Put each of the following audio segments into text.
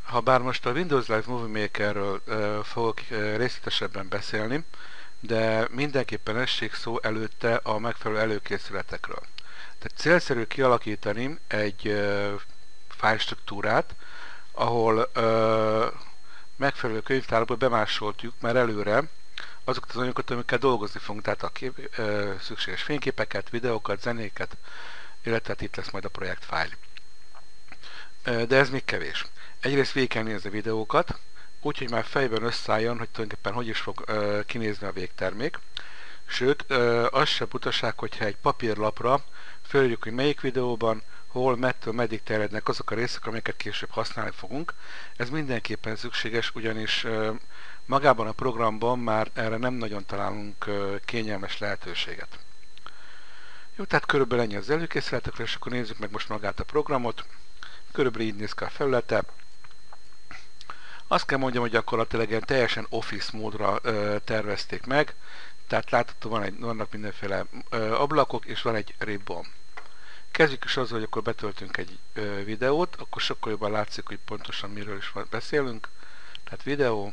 Habár most a Windows Live Movie Makerről fogok részletesebben beszélni, de mindenképpen essék szó előtte a megfelelő előkészületekről. Tehát célszerű kialakítani egy fájlstruktúrát, ahol megfelelő könyvtárból bemásoltjuk már előre azokat az anyagokat, amikkel dolgozni fogunk, tehát a szükséges fényképeket, videókat, zenéket, illetve itt lesz majd a projektfájl. De ez még kevés. Egyrészt végig kell nézni a videókat, úgyhogy már fejben összeálljon, hogy tulajdonképpen hogy is fog kinézni a végtermék. Sőt, az se butaság, hogyha egy papírlapra fölírjuk, hogy melyik videóban, hol, mettől meddig terjednek azok a részek, amiket később használni fogunk. Ez mindenképpen szükséges, ugyanis magában a programban már erre nem nagyon találunk kényelmes lehetőséget. Jó, tehát körülbelül ennyi az előkészületekről, és akkor nézzük meg most magát a programot. Körülbelül így néz ki a felülete. Azt kell mondjam, hogy gyakorlatilag ilyen teljesen Office módra tervezték meg, tehát látható vannak mindenféle ablakok, és van egy ribbon. Kezdjük is azzal, hogy akkor betöltünk egy videót, akkor sokkal jobban látszik, hogy pontosan miről is beszélünk. Tehát videó,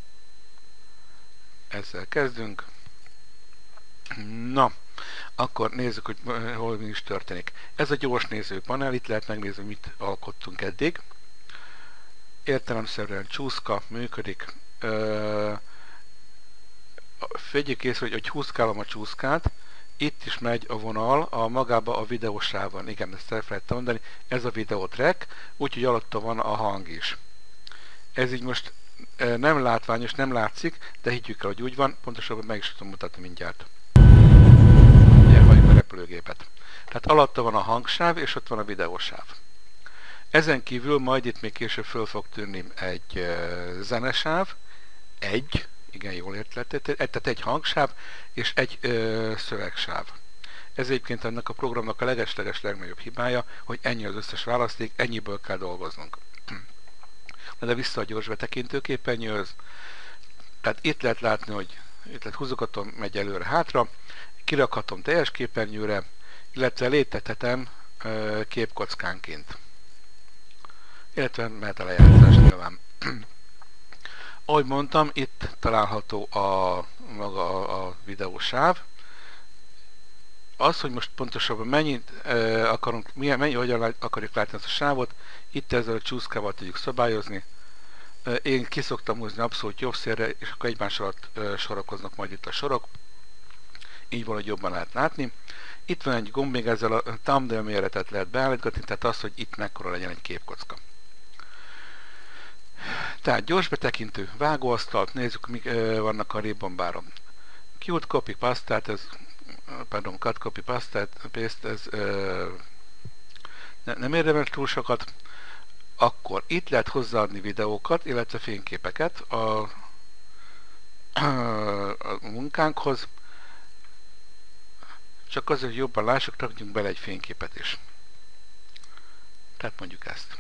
ezzel kezdünk. Na, akkor nézzük, hogy hol mi is történik. Ez a gyors néző panel, itt lehet megnézni, mit alkottunk eddig. Értelemszerűen csúszka, működik. Vegyük észre, hogy húzkálom a csúszkát, itt is megy a vonal a magába a videósávon. Igen, ezt elfelejtettem mondani, ez a videótrack, úgyhogy alatta van a hang is. Ez így most nem látványos, nem látszik, de higgyük el, hogy úgy van, pontosabban meg is tudom mutatni mindjárt. Elhagyjuk a repülőgépet. Tehát alatta van a hangsáv, és ott van a videósáv. Ezen kívül majd itt még később föl fog tűnni egy zenesáv, igen, jól értetted, tehát egy hangsáv és egy szövegsáv. Ez egyébként ennek a programnak a legesleges legnagyobb hibája, hogy ennyi az összes választék, ennyiből kell dolgoznunk. De vissza a gyors betekintőképernyőhöz. Tehát itt lehet látni, hogy itt lehet húzogatom, megy előre-hátra, kirakhatom teljes képernyőre, illetve létethetem képkockánként. Illetve mehet a lejátszás nyilván. Ahogy mondtam, itt található maga a videósáv. Az, hogy most pontosabban mennyit akarunk, hogyan akarjuk látni ezt a sávot, itt ezzel a csúszkával tudjuk szabályozni. Én kiszoktam húzni abszolút jobb szélre, és akkor egymás alatt sorakoznak majd itt a sorok. Így valahogy jobban lehet látni. Itt van egy gomb, még ezzel a thumbnail méretet lehet beállítgatni, tehát az, hogy itt mekkora legyen egy képkocka. Tehát gyors betekintő, vágóasztalt, nézzük, mik vannak a ribbonbáron. Cut, copy, paste, tehát ez, cut, copy, paste, ez nem érdemes túl sokat. Akkor itt lehet hozzáadni videókat, illetve fényképeket a munkánkhoz. Csak azért, hogy jobban lássuk, rakjunk bele egy fényképet is. Tehát mondjuk ezt.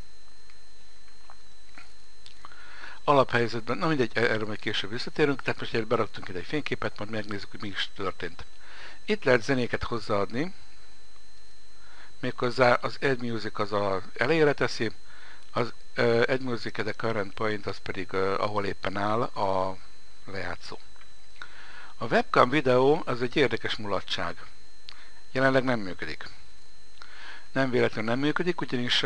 Alaphelyzetben, na mindegy, erről majd később visszatérünk, tehát most beraktunk ide egy fényképet, majd megnézzük, hogy mi is történt. Itt lehet zenéket hozzáadni, méghozzá az Add Music az elejére teszi, az Add Music at the Current Point az pedig ahol éppen áll a lejátszó. A webcam videó az egy érdekes mulatság. Jelenleg nem működik. Nem véletlenül nem működik, ugyanis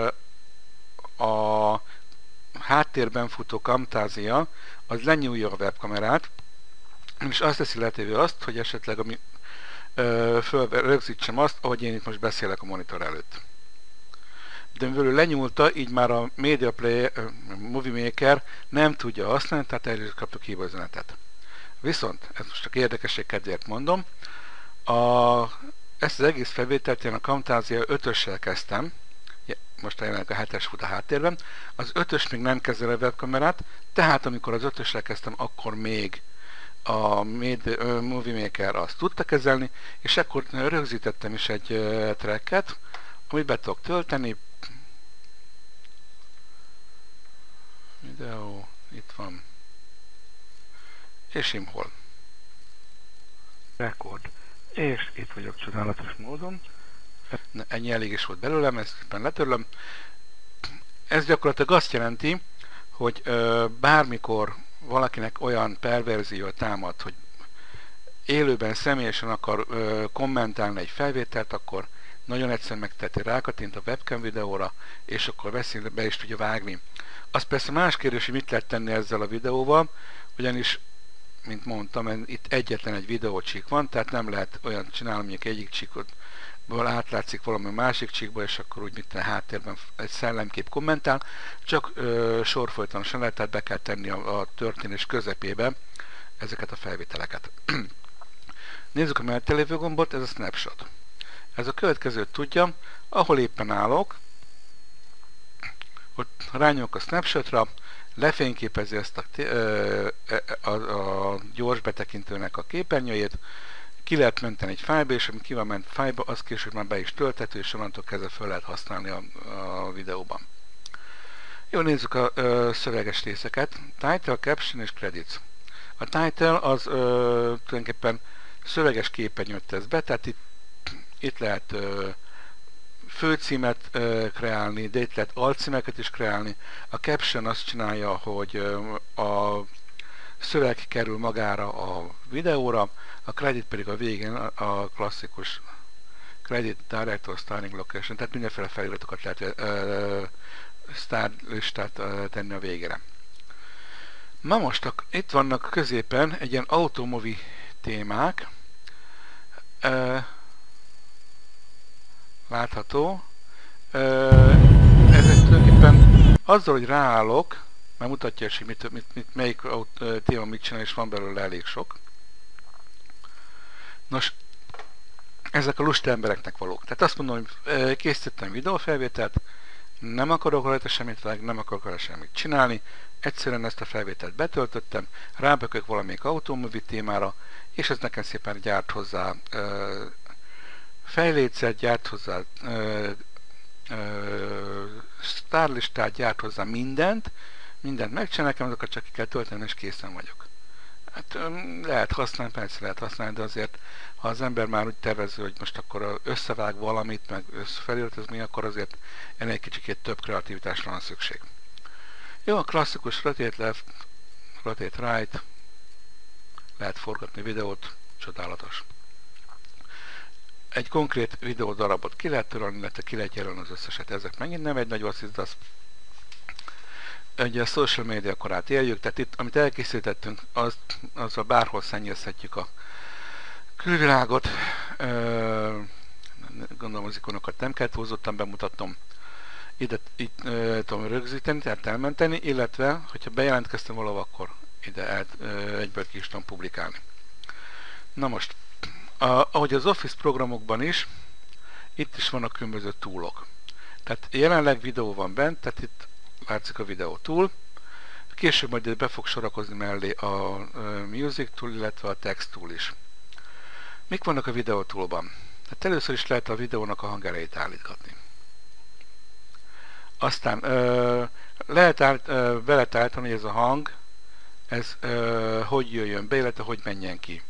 a háttérben futó Camtasia az lenyúlja a webkamerát, és azt teszi lehetővé azt, hogy esetleg rögzítsem azt, ahogy én itt most beszélek a monitor előtt. De mivel ő lenyúlta, így már a Media Player, Movie Maker nem tudja használni, tehát erről is kaptuk hívóüzenetet. Viszont, ezt most csak érdekesség kedvéért mondom, ezt az egész felvételt én a Camtasia 5-össel kezdtem, most jelenleg a 7-es fut a háttérben, az 5-ös még nem kezel a webkamerát, tehát amikor az 5-ösre kezdtem, akkor még a Movie Maker azt tudta kezelni, és akkor rögzítettem is egy tracket, amit be tudok tölteni. Videó, itt van. És imhol. Record. És itt vagyok csodálatos módon. Ennyi elég is volt belőlem, ezt éppen letörlöm. Ez gyakorlatilag azt jelenti, hogy bármikor valakinek olyan perverzió támad, hogy élőben személyesen akar kommentálni egy felvételt, akkor nagyon egyszerűen megteheti, rákattint a webcam videóra, és akkor veszélybe be is tudja vágni. Az persze más kérdés, hogy mit lehet tenni ezzel a videóval, ugyanis, mint mondtam, itt egyetlen egy videócsík van, tehát nem lehet olyan csinálni, mondjuk egyik csíkotból átlátszik valami másik csíkból, és akkor úgy mint a háttérben egy szellemkép kommentál, csak sorfolytonosan lehet, tehát be kell tenni a történés közepébe ezeket a felvételeket. Nézzük a mellette lévő gombot, ez a snapshot. Ez a következőt tudja, ahol éppen állok, ott rányomok a snapshotra, lefényképezi ezt a gyors betekintőnek a képernyőjét, ki lehet menteni egy fájlba, és ami ki van ment fájlba, az később már be is tölthető, és onnantól kezdve fel lehet használni a videóban. Jó, nézzük a szöveges részeket. Title, Caption és Credits. A title az tulajdonképpen szöveges képernyőt tesz be, tehát itt lehet főcímet kreálni, de itt lehet alcímeket is kreálni. A caption azt csinálja, hogy a szöveg kerül magára a videóra, a credit pedig a végén a klasszikus credit, director, starting location, tehát mindenféle feliratokat lehet listát tenni a végére. Na most itt vannak középen egy ilyen automovi témák, látható. Ezek tulajdonképpen azzal, hogy ráállok, mert mutatja is, hogy melyik téma mit csinál, és van belőle elég sok. Nos, ezek a lusta embereknek valók. Tehát azt mondom, hogy készítettem videófelvételt, nem akarok rajta semmit vágni, nem akarok rajta semmit csinálni, egyszerűen ezt a felvételt betöltöttem, rábökök valamelyik automobi témára, és ez nekem szépen gyárt hozzá fejlécet, gyárt hozzá sztárlistát, gyárt hozzá mindent megcsinál, nekem azokat csak ki kell tölteni, és készen vagyok. Hát lehet használni, persze lehet használni, de azért, ha az ember már úgy tervező, hogy most akkor összevág valamit, meg feliratozni, akkor azért ennél egy kicsit több kreativitásra van szükség. Jó, a klasszikus rotate left, rotate right, lehet forgatni videót, csodálatos. Egy konkrét videódarabot ki lehet törölni, illetve ki lehet jelölni az összeset. Ezek megint nem egy nagy assist, de ugye a social media korát éljük, tehát itt, amit elkészítettünk, azzal bárhol szennyezhetjük a külvilágot. Gondolom az ikonokat nem kell túlzottan bemutatnom. Itt tudom rögzíteni, tehát elmenteni, illetve, hogyha bejelentkeztem valahol, akkor ide egyből ki is tudom publikálni. Na most, ahogy az Office programokban is, itt is vannak különböző toolok. Tehát jelenleg videó van bent, tehát itt látszik a videó tool. Később majd be fog sorakozni mellé a Music tool, illetve a Text tool is. Mik vannak a videó toolban? Hát először is lehet a videónak a hangerejét állítgatni. Aztán be lehet állítani, hogy ez a hang, ez hogy jöjjön be, illetve hogy menjen ki.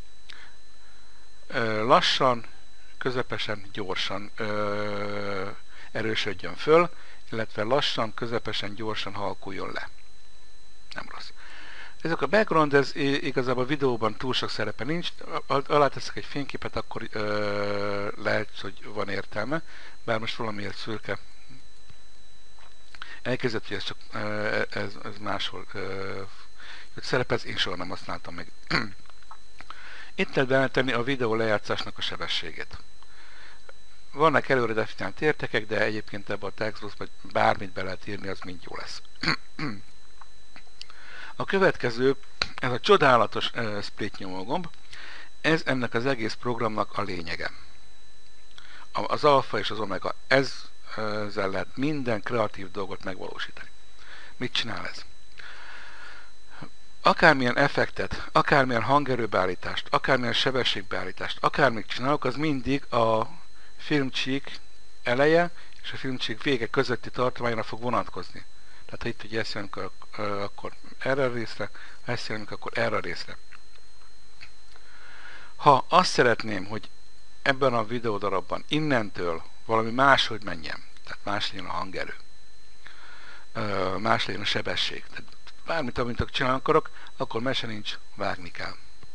Lassan, közepesen, gyorsan erősödjön föl, illetve lassan, közepesen, gyorsan halkuljon le. Nem rossz. Ezek a background, ez igazából a videóban túl sok szerepe nincs. Alá teszek egy fényképet, akkor lehet, hogy van értelme, bár most valamiért szürke. Elkezdett, hogy ez csak ez máshol szerepez, én soha nem használtam meg. Itt lehet beállítani a videó lejátszásnak a sebességét. Vannak előre definiált értékek, de egyébként ebben a textbox vagy bármit be lehet írni, az mind jó lesz. A következő, ez a csodálatos split nyomógomb, ez ennek az egész programnak a lényege. Az alfa és az omega, ezzel lehet minden kreatív dolgot megvalósítani. Mit csinál ez? Akármilyen effektet, akármilyen hangerőbeállítást, akármilyen sebességbeállítást, akármit csinálok, az mindig a filmcsík eleje és a filmcsík vége közötti tartományra fog vonatkozni. Tehát ha itt ugye ezt jelent, akkor erre a részre, ha ezt jelent, akkor erre a részre. Ha azt szeretném, hogy ebben a videódarabban innentől valami máshogy menjen, tehát más legyen a hangerő, más legyen a sebesség. Tehát bármit, amit csinálni akarok, akkor mese nincs, vágni kell.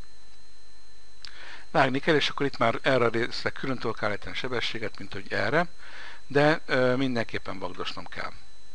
Vágni kell, és akkor itt már erre a részre külön tudok állítani a sebességet, mint hogy erre, de mindenképpen vagdosnom kell.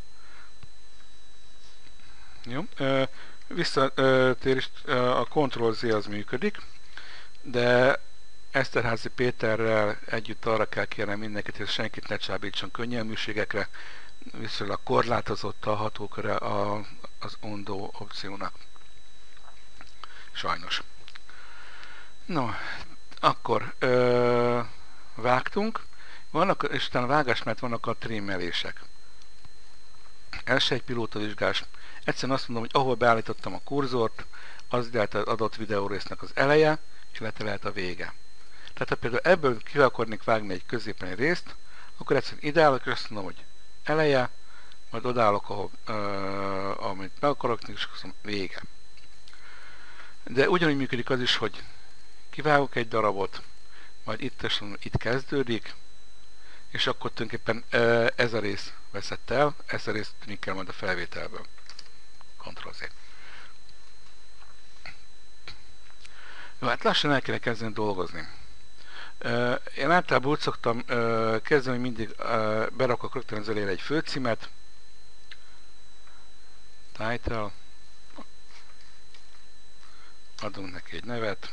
Jó? Visszatér a Ctrl-Z az működik, de Eszterházy Péterrel együtt arra kell kérnem mindenkit, hogy senkit ne csábítson könnyelműségekre, viszonylag korlátozott a hatóköre az undo opciónak. Sajnos. No, akkor vágtunk, és utána vágás mellett vannak a trimmelések. Ez egy pilótavizsgás. Egyszerűen azt mondom, hogy ahol beállítottam a kurzort, az lehet az adott videórésznek az eleje, illetve lehet a vége. Tehát ha például ebből ki akarnék vágni egy középen egy részt, akkor egyszerűen ideállok, és azt mondom, hogy eleje, majd odállok, ahol, amit meg akarok, és azt mondom, vége. De ugyanúgy működik az is, hogy kivágok egy darabot, majd itt kezdődik, és akkor tulajdonképpen ez a rész veszett el, ezt a részt tűnik el majd a felvételből. Ctrl-Z. Jó, hát lassan el kéne kezdeni dolgozni. Én általában úgy szoktam kezdeni, hogy mindig berakok rögtön az elére egy főcímet, title, adunk neki egy nevet,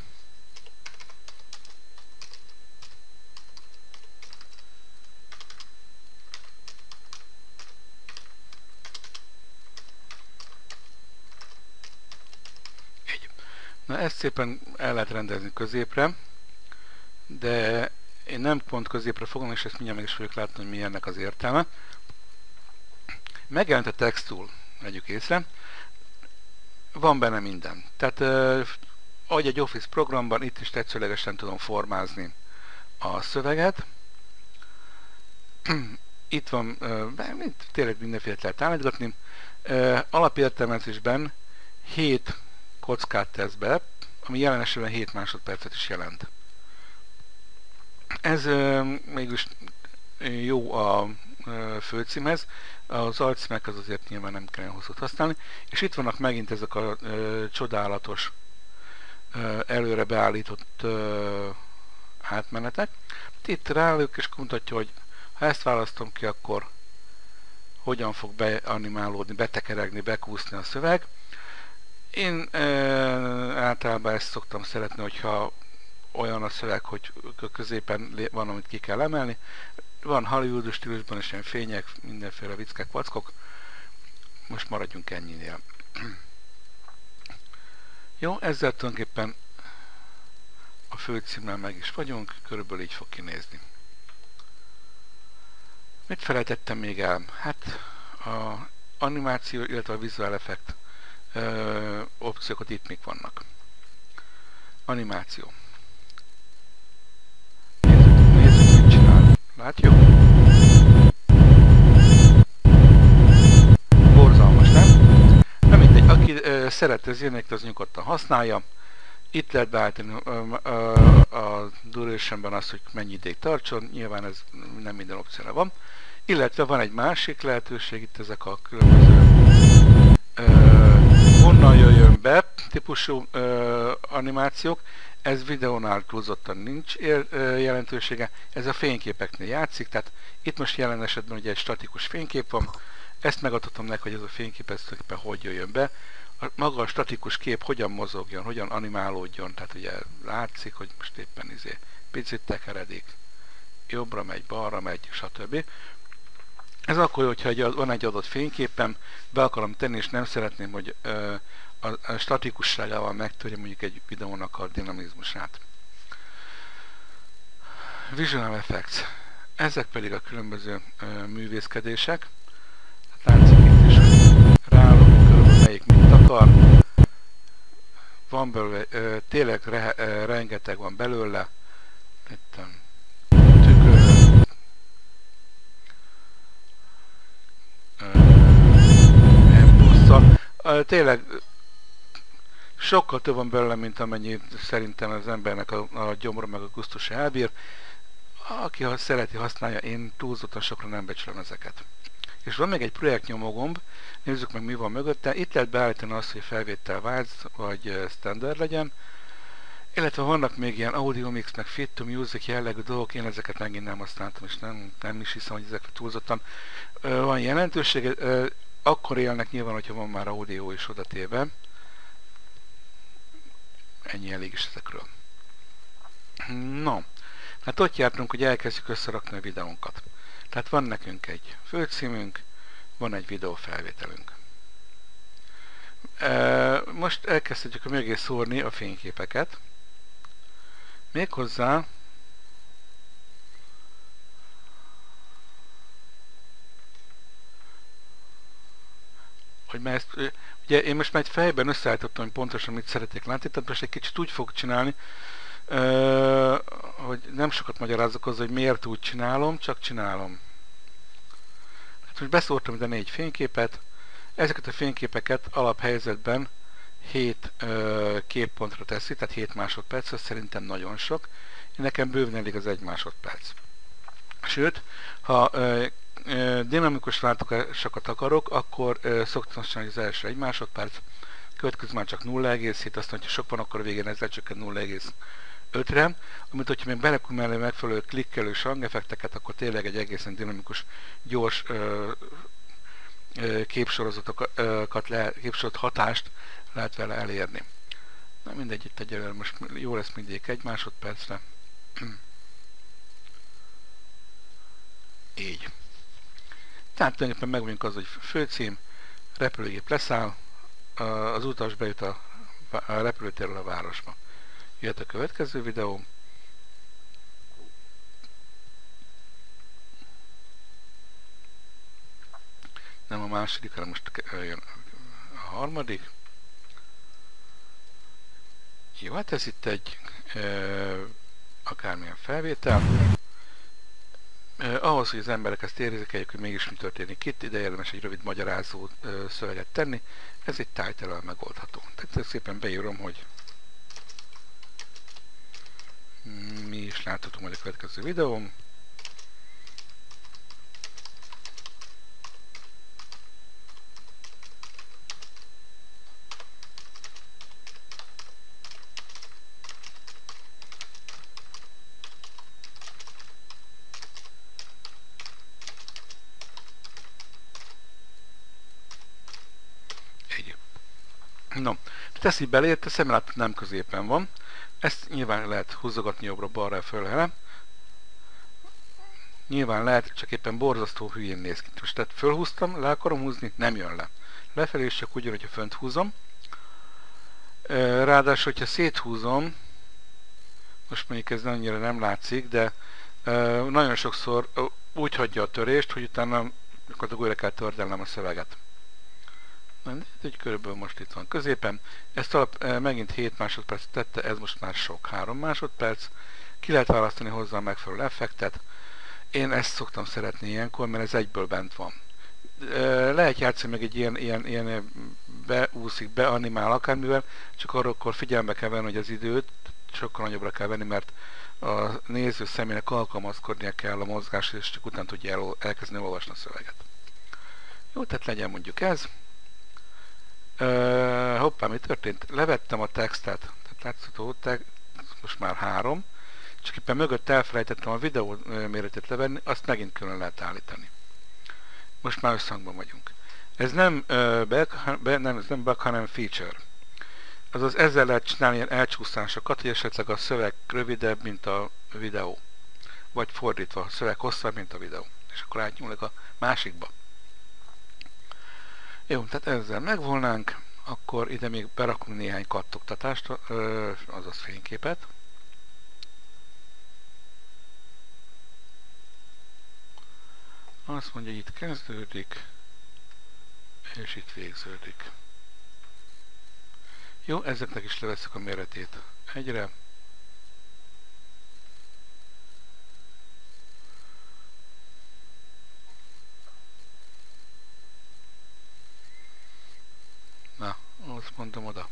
na ezt szépen el lehet rendezni középre, de én nem pont középre fogom, és ezt mindjárt meg is fogjuk látni, hogy mi ennek az értelme. Megjelent a textúl, vegyük észre, van benne minden. Tehát ahogy egy Office programban, itt is tetszőlegesen tudom formázni a szöveget. Itt van, tényleg mindenféle lehet állítgatni. Alapértelmezésben 7 kockát tesz be, ami jelen esetben 7 másodpercet is jelent. Ez mégis jó a főcímhez, az alcímek az azért nyilván nem kell hosszút használni, és itt vannak megint ezek a csodálatos előre beállított átmenetek. Itt ráülök és mutatja, hogy ha ezt választom ki, akkor hogyan fog beanimálódni, betekeregni, bekúszni a szöveg. Én általában ezt szoktam szeretni, hogyha olyan a szöveg, hogy középen van, amit ki kell emelni. Van Hollywood stílusban is ilyen fények, mindenféle viccek, vackok. Most maradjunk ennyinél. Jó, ezzel tulajdonképpen a főcímmel meg is vagyunk, körülbelül így fog kinézni. Mit felejtettem még el? Hát a animáció, illetve a visual effect opciókat itt még vannak. Animáció. Nézzük, mit csinál. Látjuk? Borzalmas, nem? Nem mindegy, aki szeret az ilyenek, az nyugodtan használja. Itt lehet beállítani a durationben azt, hogy mennyi ideig tartson. Nyilván ez nem minden opcióra van. Illetve van egy másik lehetőség, itt ezek a különböző honnan jöjjön be típusú animációk. Ez videónál túlzottan nincs jelentősége, ez a fényképeknél játszik, tehát itt most jelen esetben ugye egy statikus fénykép van, ezt megadhatom neki, hogy ez a fénykép ez tulajdonképpen hogy jöjjön be. Maga a statikus kép hogyan mozogjon, hogyan animálódjon, tehát ugye látszik, hogy most éppen picit tekeredik, jobbra megy, balra megy, stb. Ez akkor, hogyha van egy adott fényképem, be akarom tenni, és nem szeretném, hogy a statikusságával megtörje mondjuk egy videónak a dinamizmusát. Visual Effects. Ezek pedig a különböző művészkedések. Látszik itt is, hogy ráállok, körülbelül melyik mit akar. Van belőle, tényleg rengeteg van belőle. Itt tükör. Tényleg sokkal több van belőle, mint amennyi szerintem az embernek a gyomra meg a gusztusa elbír. Aki szereti, használja, én túlzottan sokra nem becsülöm ezeket. És van még egy projektnyomógomb, nézzük meg mi van mögötte. Itt lehet beállítani azt, hogy felvétel Wise vagy standard legyen, illetve vannak még ilyen audio mix, meg fit to music jellegű dolgok, én ezeket megint nem használtam, és nem is hiszem, hogy ezek túlzottan van jelentősége. Akkor élnek nyilván, hogyha van már audio is odatéve. Ennyi elég is ezekről. No, hát ott jártunk, hogy elkezdjük összerakni a videónkat. Tehát van nekünk egy főcímünk, van egy videófelvételünk. Most elkezdhetjük a mögé szórni a fényképeket. Méghozzá hogy már ezt, ugye én most már egy fejben összeállítottam, hogy pontosan mit szeretnék látni, tehát most egy kicsit úgy fog csinálni, hogy nem sokat magyarázok hozzá, hogy miért úgy csinálom, csak csinálom. Hát most beszórtam ide 4 fényképet, ezeket a fényképeket alaphelyzetben 7 képpontra teszi, tehát 7 másodperc, ez szerintem nagyon sok. Nekem bőven elég az 1 másodperc. Sőt, ha dinamikus változásokat akarok, akkor szoktam csinálni az első 1 másodperc, következő már csak 0,7, aztán, hogyha sok van, akkor a végén ezzel csökken 0,5-re, amit hogyha még belekumálni megfelelő klikkelős hangeffekteket, akkor tényleg egy egészen dinamikus, gyors képsorozat hatást lehet vele elérni. Na mindegy, itt egyelőre most jó lesz mindig 1 másodpercre. Így. Tehát tulajdonképpen megmondjuk az, hogy főcím, repülőgép leszáll, az utas bejut a repülőtérről a városba. Jöhet a következő videó. Nem a második, hanem most jön a harmadik. Jó, hát ez itt egy akármilyen felvétel. Ahhoz, hogy az emberek ezt érzékeljük, hogy mégis mi történik itt, ide érdemes egy rövid magyarázó szöveget tenni. Ez egy title-el megoldható. Tehát szépen beírom, hogy mi is láthatunk majd a következő videóm. No, ezt így belért, a szemlélát nem középen van. Ezt nyilván lehet húzogatni jobbra-balra fölhele. Nyilván lehet, csak éppen borzasztó hülyén néz ki. Most tehát fölhúztam, le akarom húzni, nem jön le. Lefelé is csak ugyanúgy, hogyha fönt húzom. Ráadásul, hogyha széthúzom, most mondjuk ez annyira nem látszik, de nagyon sokszor úgy hagyja a törést, hogy utána újra kell tördelnem a szöveget. Egy körülbelül most itt van középen. Ezt megint 7 másodperc tette, ez most már sok, 3 másodperc. Ki lehet választani hozzá a megfelelő effektet. Én ezt szoktam szeretni ilyenkor, mert ez egyből bent van. Lehet játszani meg egy ilyen beúszik, beanimál akármivel, csak akkor figyelme kell venni, hogy az időt sokkal nagyobbra kell venni, mert a néző személynek alkalmazkodnia kell a mozgáshoz, és csak utána tudja elkezdeni olvasni a szöveget. Jó, tehát legyen mondjuk ez. Hoppá, mi történt? Levettem a textet, tehát látszható, most már 3, csak éppen mögött elfelejtettem a videó méretét levenni, azt megint külön lehet állítani. Most már összhangban vagyunk. Ez nem bug, hanem feature. Azaz ezzel lehet csinálni ilyen elcsúszásokat, hogy esetleg a szöveg rövidebb, mint a videó. Vagy fordítva, a szöveg hosszabb, mint a videó. És akkor átnyúlik a másikba. Jó, tehát ezzel megvolnánk, akkor ide még berakunk néhány kattogtatást, azaz fényképet. Azt mondja, hogy itt kezdődik, és itt végződik. Jó, ezeknek is levesszük a méretét egyre. Na, azt mondom oda.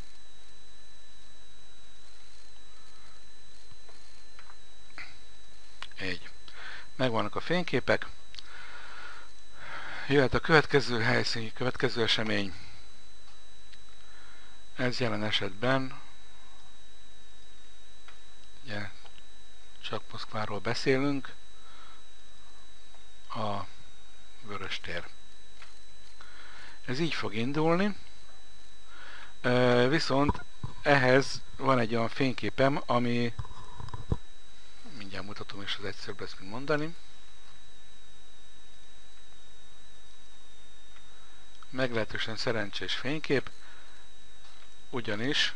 Így. Megvannak a fényképek. Jöhet a következő helyszín, következő esemény. Ez jelen esetben, ugye csak Moszkváról beszélünk, a Vöröstér. Ez így fog indulni, viszont ehhez van egy olyan fényképem, ami, mindjárt mutatom is, az egyszerűbb lesz, mint mondani. Meglehetősen szerencsés fénykép, ugyanis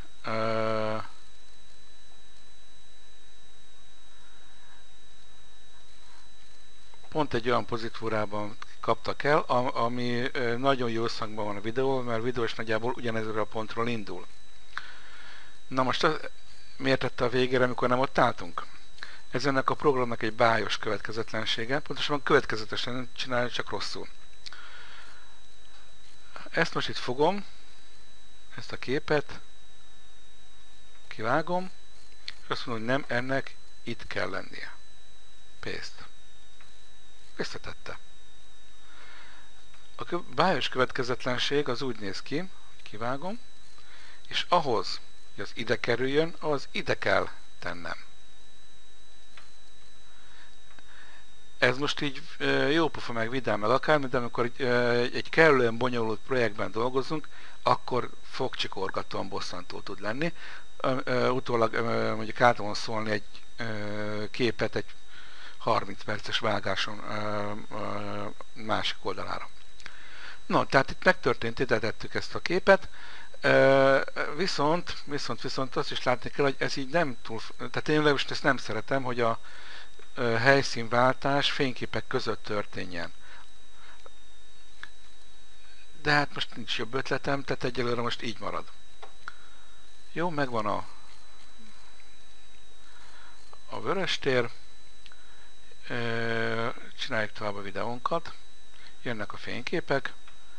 pont egy olyan pozitúrában kaptak el, ami nagyon jó összhangban van a videó, mert a videó is nagyjából ugyanezről a pontról indul. Na most miért tette a végére, amikor nem ott álltunk? Ez ennek a programnak egy bájos következetlensége, pontosabban következetesen csinálja, csak rosszul. Ezt most itt fogom, ezt a képet, kivágom, és azt mondom, hogy nem, ennek itt kell lennie. Paste. Összetette. A bájos következetlenség az úgy néz ki, kivágom, és ahhoz, hogy az ide kerüljön, az ide kell tennem. Ez most így jó pofa meg vidám meg akármi, de amikor egy kellően bonyolult projektben dolgozunk, akkor fogcsikorgatóan bosszantó tud lenni. Utólag mondjuk át van szólni egy képet egy 30 perces vágáson másik oldalára. No, tehát itt megtörtént, ide tettük ezt a képet, viszont azt is látni kell, hogy ez így nem túl, tehát én most ezt nem szeretem, hogy a helyszínváltás fényképek között történjen. De hát most nincs jobb ötletem, tehát egyelőre most így marad. Jó, megvan a Vöröstér. Csináljuk tovább a videónkat. Jönnek a fényképek.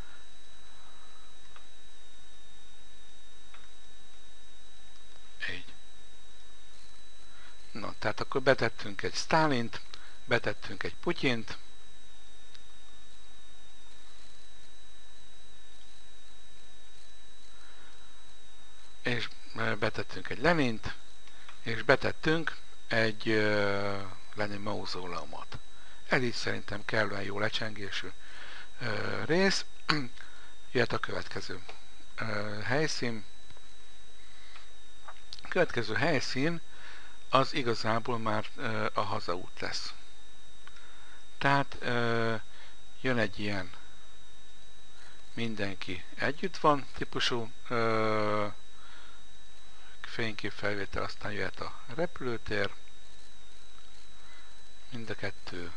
Így. Na, tehát akkor betettünk egy Sztálint, betettünk egy Putyint, és betettünk egy Lenint, és betettünk egy Lenin mauzóleumot. Ez így szerintem kellően jó lecsengésű rész. Jöhet a következő helyszín. A következő helyszín az igazából már a hazaút lesz. Tehát jön egy ilyen mindenki együtt van típusú fényképfelvétel, aztán jöhet a repülőtér. Mind a kettő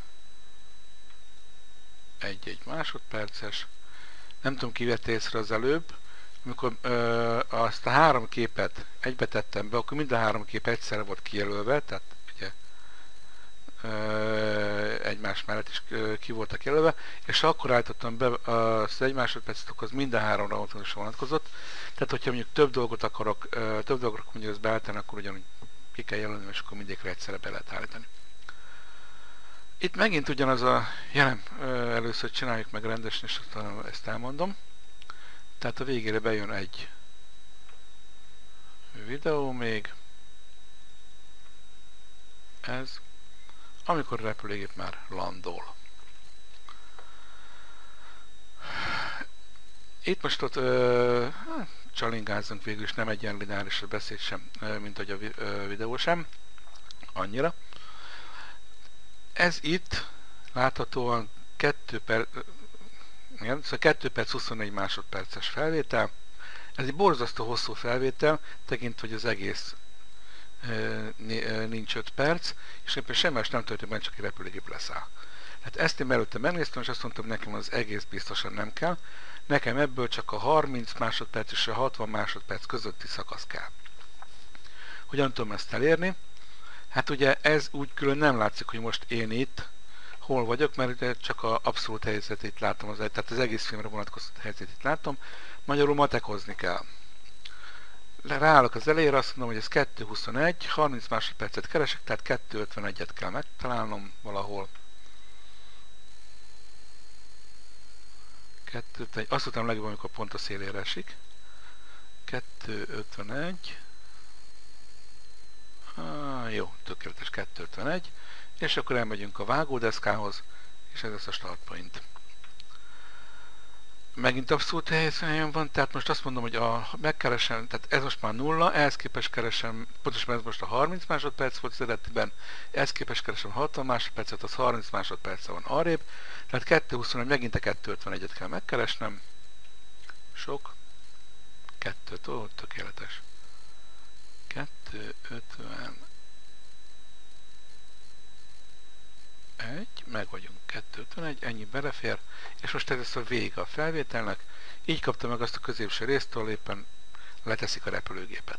egy-egy másodperces. Nem tudom, ki vett észre az előbb, amikor azt a három képet egybe tettem be, akkor mind a három kép egyszerre volt kijelölve, tehát ugye egymás mellett is ki voltak jelölve, és akkor állítottam be azt egy másodpercet, akkor az mind a háromra automatikusan vonatkozott. Tehát, hogyha mondjuk több dolgot akarok mondjuk ezt beállítani, akkor ugyanúgy ki kell jelölni, és akkor mindegyikre egyszerre be lehet állítani. Itt megint ugyanaz a jelen, először csináljuk meg rendesen, és ezt elmondom. Tehát a végére bejön egy videó még. Ez, amikor a repülőgép már landol. Itt most ott csalingázunk végül is, nem egy ilyen lineáris a beszéd sem, mint hogy a videó sem. Annyira. Ez itt láthatóan 2 perc 24 másodperces felvétel. Ez egy borzasztó hosszú felvétel, tekintve, hogy az egész nincs 5 perc, és éppen semmi más nem történik, csak egy repülőgép leszáll. Hát ezt én előtte megnéztem, és azt mondtam, hogy nekem az egész biztosan nem kell. Nekem ebből csak a 30 másodperc és a 60 másodperc közötti szakasz kell. Hogyan tudom ezt elérni? Hát ugye ez úgy külön nem látszik, hogy most én itt hol vagyok, mert ugye csak az abszolút helyzetét látom, tehát az egész filmre vonatkozó helyzetét látom. Magyarul matekozni kell. Ráállok az elejére, azt mondom, hogy ez 2.21, 30 másodpercet keresek, tehát 2.51-et kell megtalálnom valahol. 251. Azt utána legjobb, amikor pont a szélére esik. 251. Jó, tökéletes 251. És akkor elmegyünk a vágódeszkához, és ez lesz a start point. Megint abszolút helyen van, tehát most azt mondom, hogy megkeresem, tehát ez most már 0, ehhez képest keresem, pontosan ez most a 30 másodperc volt az eredetiben, ehhez képest keresem 60 másodpercet, az 30 másodperce van arrébb, tehát 221, megint a 251-et kell megkeresnem. Sok. 2, tökéletes. 251, meg vagyunk, 251, ennyi belefér, és most ez lesz a vége a felvételnek, így kapta meg azt a középső részt, ahol éppen leteszik a repülőgépet.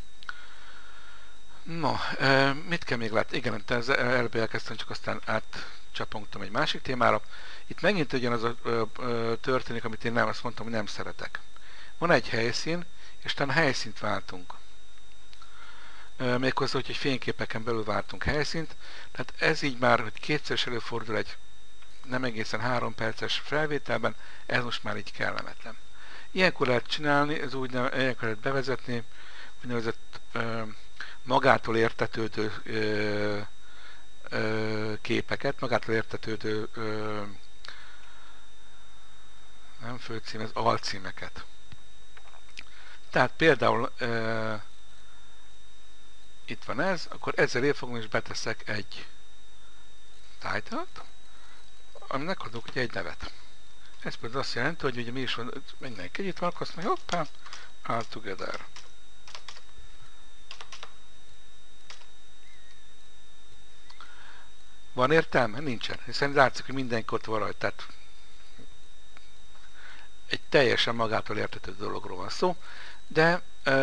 No, mit kell még látni? Igen, előbb elkezdtem, csak aztán átcsapongtam egy másik témára. Itt megint ugyanaz a történik, amit én nem azt mondtam, hogy nem szeretek. Van egy helyszín, és talán helyszínt váltunk. Méghozzá, hogy fényképeken belül váltunk helyszínt. Tehát ez így már, hogy kétszer is előfordul egy nem egészen 3 perces felvételben, ez most már így kellemetlen. Ilyenkor lehet csinálni, ilyenkor lehet bevezetni, úgynevezett magától értetődő képeket, magától értetődő nem főcím, ez alcímeket. Tehát például itt van ez, akkor ezzel élfogom és beteszek egy title-t, aminek adok ugye egy nevet. Ez például azt jelenti, hogy ugye mi is van, mindenki együtt van, akkor azt mondja, hoppá, all together. Van értelme? Nincsen. Hiszen látszik, hogy mindenki ott van rajta. Tehát egy teljesen magától értetődő dologról van szó, de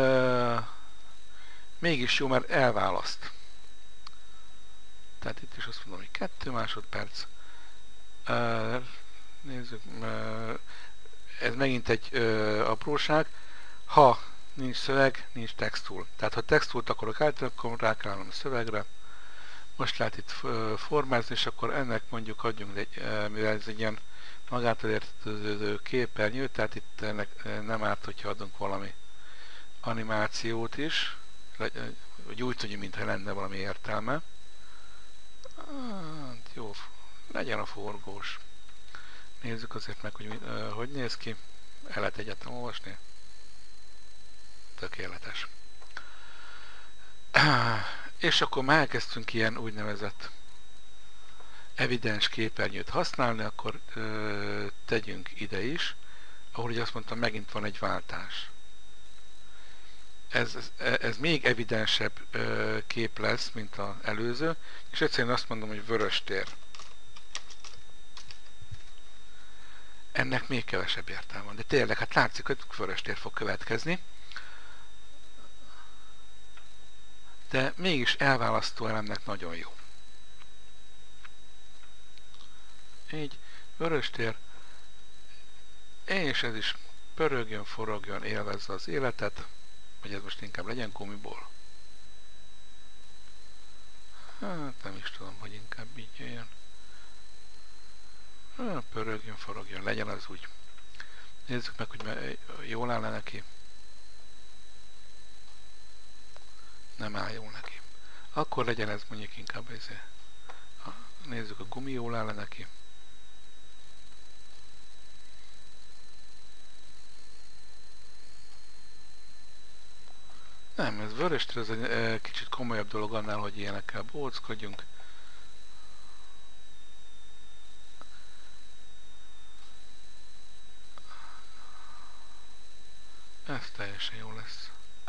mégis jó, mert elválaszt. Tehát itt is azt mondom, hogy 2 másodperc. Nézzük. Ez megint egy apróság. Ha nincs szöveg, nincs textúl. Tehát ha textúlt akarok állítani, akkor rá kell állnom a szövegre. Most lehet itt formázni, és akkor ennek mondjuk adjunk egy, mivel ez egy ilyen magától értetődő képernyő, tehát itt ennek nem árt, hogyha adunk valami animációt is, hogy úgy tudjuk, mintha lenne valami értelme. Jó, legyen a forgós. Nézzük azért meg, hogy hogy néz ki. El lehet egyáltalán olvasni. Tökéletes. És akkor már elkezdtünk ilyen úgynevezett evidens képernyőt használni, akkor tegyünk ide is, ahol ugye azt mondtam, megint van egy váltás. Ez még evidensebb kép lesz, mint az előző, és egyszerűen azt mondom, hogy vörös tér. Ennek még kevesebb értelme van, de tényleg, hát látszik, hogy vörös tér fog következni. De mégis elválasztó elemnek nagyon jó. Így, vörös tér, és ez is pörögjön, forogjon, élvezze az életet, vagy ez most inkább legyen gumiból. Hát nem is tudom, hogy inkább így jöjjön. Pörögjön, forogjon, legyen az úgy. Nézzük meg, hogy jól áll neki. Nem áll jól neki. Akkor legyen ez mondjuk inkább ezért. Nézzük, a gumi jól áll neki. Nem, ez vöröstér, ez egy kicsit komolyabb dolog annál, hogy ilyenekkel bóckodjunk. Ez teljesen jó lesz.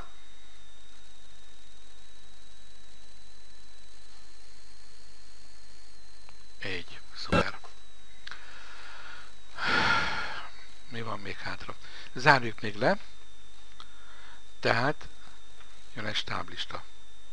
Így, szuper. Mi van még hátra? Zárjuk még le. Tehát jön egy stáblista.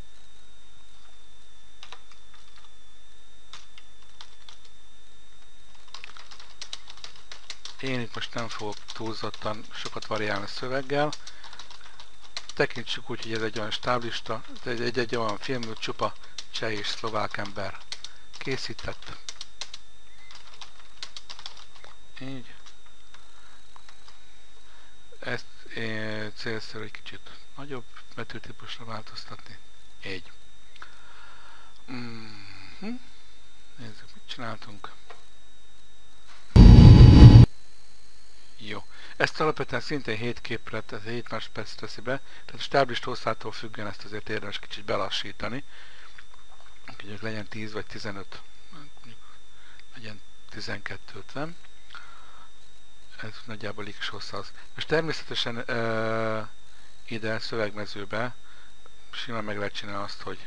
Én itt most nem fogok túlzottan sokat variálni a szöveggel. Tekintsük úgy, hogy ez egy olyan stáblista, egy olyan film, csupa cseh és szlovák ember készített. Így. ezt célszerű egy kicsit nagyobb betűtípusra változtatni. Így. Nézzük, mit csináltunk. Jó. Ezt alapvetően szintén 7 képre, tehát 7 másodperc teszi be, tehát a stáblist hosszától függően ezt azért érdemes kicsit belassítani. Úgyhogy legyen 10 vagy 15, legyen 12-50. Ez nagyjából így is hossza az. És természetesen ide szövegmezőbe simán meg lehet csinálni azt, hogy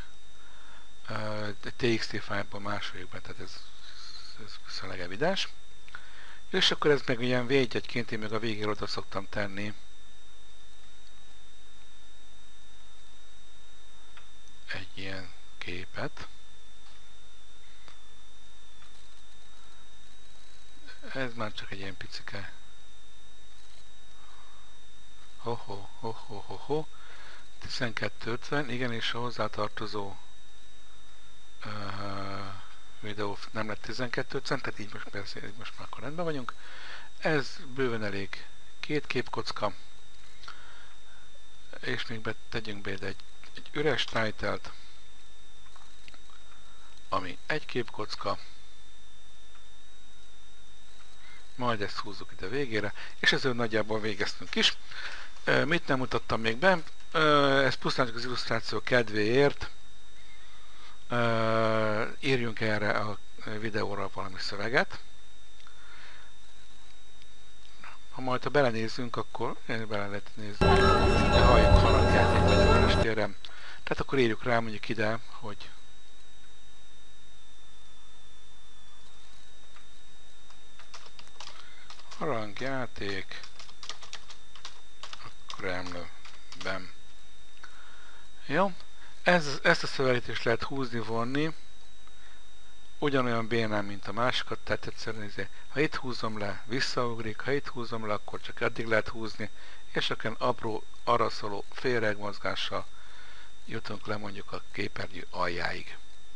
TXT fájlból másoljuk be, tehát ez viszonylag evidens. És akkor ez meg ilyen védjegyként én meg a végére oda szoktam tenni egy ilyen képet. Ez már csak egy ilyen picike. Ho-ho. 1250, igen, és a hozzátartozó videó nem lett 1250, tehát így most persze, így most már akkor rendben vagyunk. Ez bőven elég 2 képkocka, és még tegyünk be egy üres title-t, ami egy képkocka, majd ezt húzzuk ide végére, és ezzel nagyjából végeztünk is. Mit nem mutattam még be? Ez pusztán csak az illusztráció kedvéért. Írjunk erre a videóra valami szöveget. Ha belenézzünk, akkor bele lehet nézni. Halljuk harangjáték vagy a verestérem. Tehát akkor írjuk rá mondjuk ide, hogy harangjáték a Kremlben. Jó? Ezt a szöveget is lehet húzni, vonni. Ugyanolyan bénán, mint a másikat, tehát egyszerűen ha itt húzom le, visszaugrik, ha itt húzom le, akkor csak eddig lehet húzni, és akkor apró arra szóló félregmozgással jutunk le mondjuk a képernyő aljáig.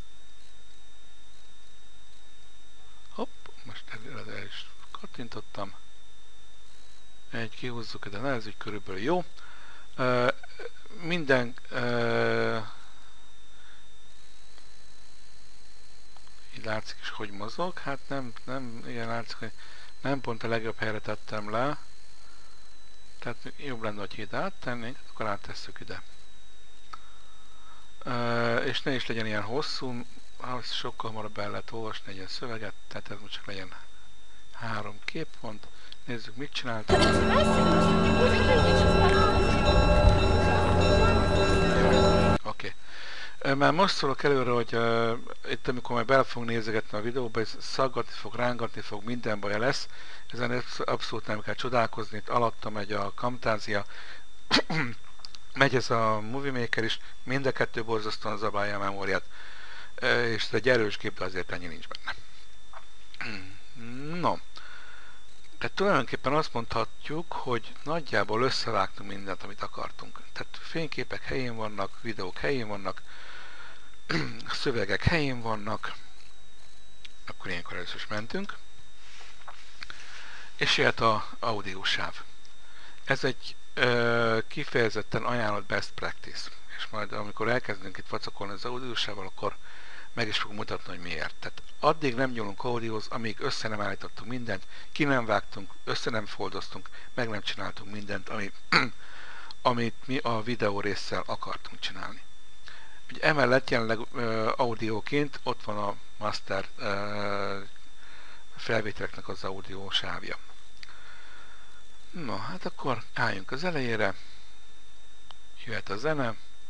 Hopp, most el is kattintottam. Kihúzzuk ide, ez úgy körülbelül jó. Minden így látszik is, hogy mozog. Hát nem igen látszik, hogy nem pont a legjobb helyre tettem le. Tehát jobb lenne, hogy ide áttennénk, akkor áttesszük ide. És ne is legyen ilyen hosszú, sokkal hamarabb el lehet olvasni egy ilyen szöveget, tehát ez most csak legyen 3 képpont. Nézzük, mit csináltam. Oké. Már most szólok előre, hogy itt amikor majd bele fogunk nézegetni a videóba, ez szaggatni fog, rángatni fog, minden baja lesz. Ezen abszolút nem kell csodálkozni, itt alatta megy a Camtasia, megy ez a Movie Maker is, mind a kettő borzasztóan zabálja a memóriát. És ez egy erős gép, de azért ennyi nincs benne. No. Tehát tulajdonképpen azt mondhatjuk, hogy nagyjából összevágtunk mindent, amit akartunk. Tehát fényképek helyén vannak, videók helyén vannak, szövegek helyén vannak, akkor ilyenkor először is mentünk, és jöhet az audiósáv. Ez egy kifejezetten ajánlott best practice, és majd amikor elkezdünk itt vacakolni az audiósával, akkor meg is fogunk mutatni, hogy miért. Tehát addig nem nyúlunk audióhoz, amíg össze nem állítottunk mindent, ki nem vágtunk, össze nem foldoztunk, meg nem csináltunk mindent, amit mi a videó résszel akartunk csinálni. Ugye emellett jelenleg audióként ott van a master felvételeknek az audió sávja. Na, hát akkor álljunk az elejére, jöhet a zene,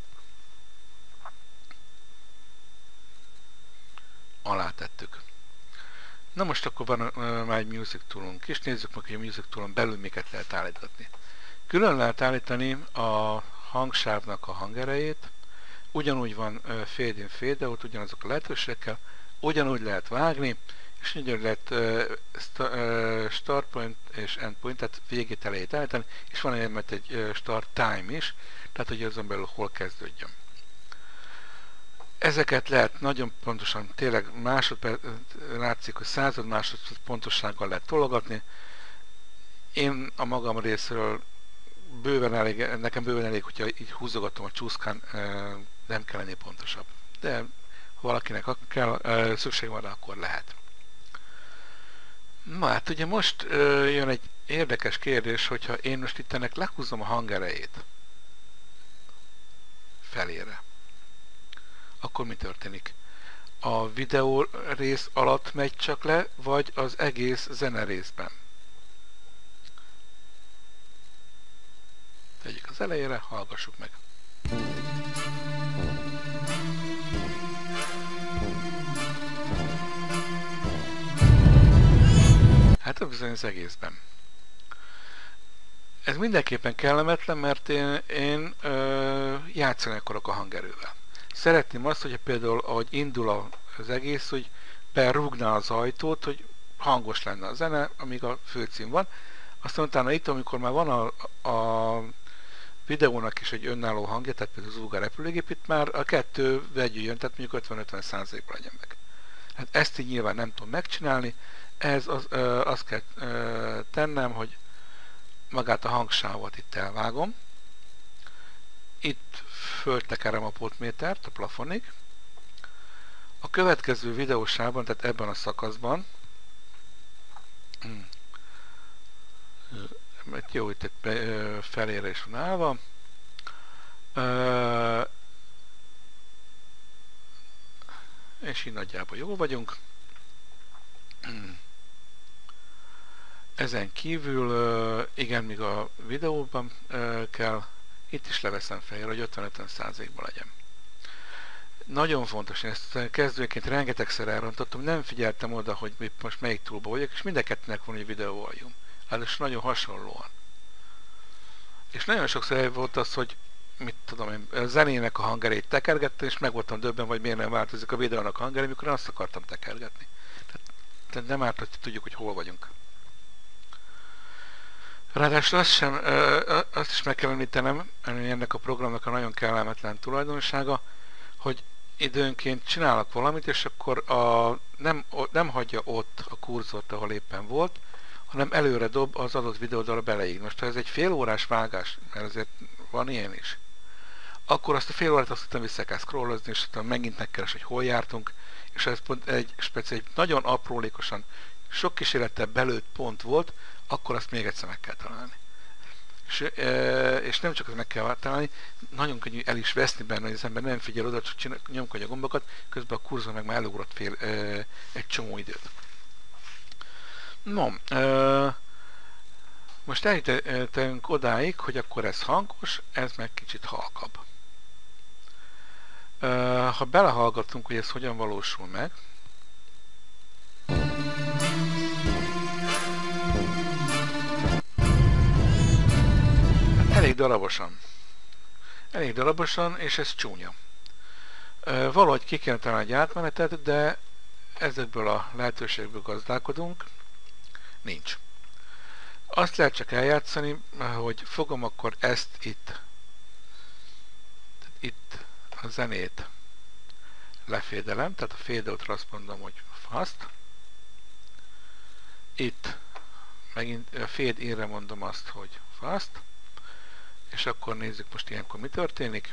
alá tettük. Na most akkor van már egy Music Toolunk is, nézzük meg, hogy a Music Toolon belül miket lehet állítani. Külön lehet állítani a hangsávnak a hangerejét, ugyanúgy van fade in, fade out, ugyanazok a lehetőségekkel, ugyanúgy lehet vágni, és ugyanúgy lehet start point és end point, tehát végét elejét állítani, és van egy start time is, tehát hogy azon belül hol kezdődjön. Ezeket lehet nagyon pontosan, tényleg másodperc, látszik, hogy század másodperc pontossággal lehet tologatni. Én a magam részéről nekem bőven elég, hogyha így húzogatom a csúszkán, nem kell lenni pontosabb. De ha valakinek kell, szükség van rá, akkor lehet. Na hát ugye most jön egy érdekes kérdés, hogyha én most itt ennek lehúzom a hangerejét felére, akkor mi történik? A videó rész alatt megy csak le, vagy az egész zene részben? Tegyük az elejére, hallgassuk meg. Hát bizony az egészben. Ez mindenképpen kellemetlen, mert én játszani akarok a hangerővel. Szeretném azt, hogy például ahogy indul az egész, hogy berúgná az ajtót, hogy hangos lenne a zene, amíg a főcím van. Aztán utána itt, amikor már van a videónak is egy önálló hangja, tehát például az Uga repülőgép, itt már a kettő vegyüljön, tehát mondjuk 50-50%-ban legyen meg. Hát ezt így nyilván nem tudom megcsinálni, ehhez azt kell tennem, hogy magát a hangsávot itt elvágom. Itt föltekerem a potmétert a plafonig. A következő videósában, tehát ebben a szakaszban, jó, itt felére is van állva, és így nagyjából jó vagyunk. Ezen kívül, igen, míg a videóban kell, itt is leveszem fejre, hogy 50-50%-ban legyen. Nagyon fontos, én ezt kezdőként rengetegszer elrontottam, nem figyeltem oda, hogy most melyik túlba vagyok, és mind a kettőnek van egy videóaljum. Hát nagyon hasonlóan. És nagyon sokszor volt az, hogy mit tudom én, a zenének a hangerét tekergettem, és meg voltam döbben, vagy miért nem változik a videónak a hangeré, mikor azt akartam tekergetni. Tehát nem árt, hogy tudjuk, hogy hol vagyunk. Ráadásul azt is meg kell említenem, ennek a programnak a nagyon kellemetlen tulajdonsága, hogy időnként csinálok valamit, és akkor nem hagyja ott a kurzort, ahol éppen volt, hanem előre dob az adott videódal beleig. Most ha ez egy fél órás vágás, mert azért van ilyen is, akkor azt a fél órát azt utána vissza kell scrollozni, és utána megint megkeres, hogy hol jártunk, és ez pont egy nagyon aprólékosan, sok kísérlettel belőtt pont volt, akkor azt még egyszer meg kell találni. És nem csak azt meg kell találni, nagyon könnyű el is veszni benne, hogy az ember nem figyel oda, csak nyomkodja a gombokat, közben a kurzor meg már elugrott egy csomó időt. No, most eljutottunk odáig, hogy akkor ez hangos, ez meg kicsit halkabb. Ha belehallgatunk, hogy ez hogyan valósul meg, elég darabosan, és ez csúnya. Valahogy ki kell találni egy átmenetet, de ezekből a lehetőségből gazdálkodunk, nincs. Azt lehet csak eljátszani, hogy fogom akkor ezt itt a zenét lefédelem, tehát a fade-outra azt mondom, hogy fast. Itt megint a fade in-re mondom azt, hogy fast. És akkor nézzük most ilyenkor mi történik.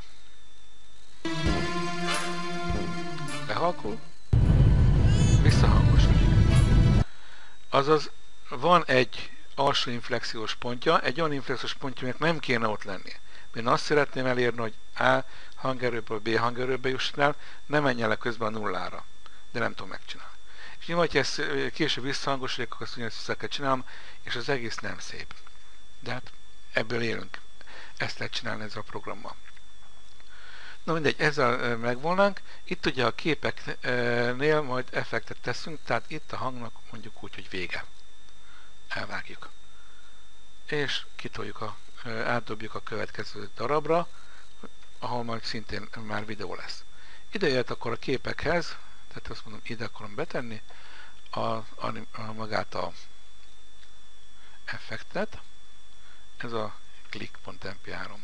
Behalkul, visszahangosodik. Azaz van egy alsó inflexiós pontja, egy olyan inflexiós pontja, aminek nem kéne ott lennie. Én azt szeretném elérni, hogy A hangerőből B hangerőbe jusson el, ne menjen le közben a nullára. De nem tudom megcsinálni. És nyilván, hogy ez később visszahangosodik, akkor azt ugyanezt vissza kell csinálnom, és az egész nem szép. De hát ebből élünk. Ezt lehet csinálni ezzel a programmal. Na mindegy, ezzel megvolnánk. Itt ugye a képeknél majd effektet teszünk, tehát itt a hangnak mondjuk úgy, hogy vége. Elvágjuk. És kitoljuk, átdobjuk a következő darabra, ahol majd szintén már videó lesz. Ide jött akkor a képekhez, tehát azt mondom, ide akarom betenni magát a effektet. Ez a click.mp3.